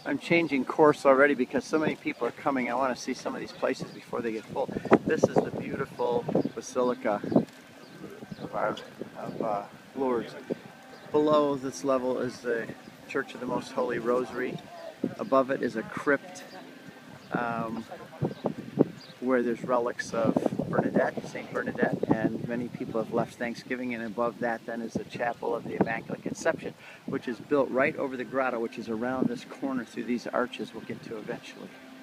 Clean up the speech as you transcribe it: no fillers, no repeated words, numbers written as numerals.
I'm changing course already because so many people are coming. I want to see some of these places before they get full. This is the beautiful Basilica of Lourdes. Below this level is the Church of the Most Holy Rosary. Above it is a crypt where there's relics of Bernadette, Saint Bernadette, and many people have left Thanksgiving. And above that then is the Chapel of the Immaculate Conception, which is built right over the grotto, which is around this corner through these arches we'll get to eventually.